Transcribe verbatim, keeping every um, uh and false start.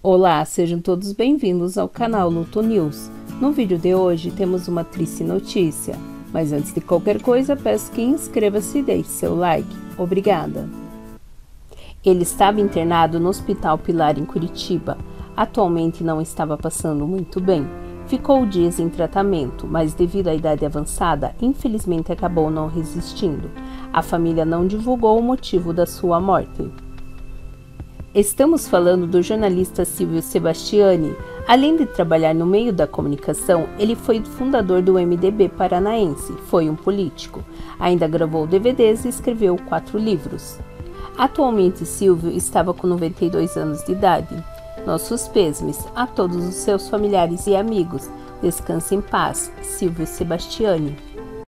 Olá, sejam todos bem-vindos ao canal Luto News. No vídeo de hoje temos uma triste notícia, mas antes de qualquer coisa peço que inscreva-se e deixe seu like. Obrigada. Ele estava internado no Hospital Pilar em Curitiba. Atualmente não estava passando muito bem. Ficou dias em tratamento, mas devido à idade avançada, infelizmente acabou não resistindo. A família não divulgou o motivo da sua morte. Estamos falando do jornalista Silvio Sebastiani. Além de trabalhar no meio da comunicação, ele foi fundador do M D B paranaense, foi um político. Ainda gravou D V Ds e escreveu quatro livros. Atualmente, Silvio estava com noventa e dois anos de idade. Nossos pêsames a todos os seus familiares e amigos. Descanse em paz, Silvio Sebastiani.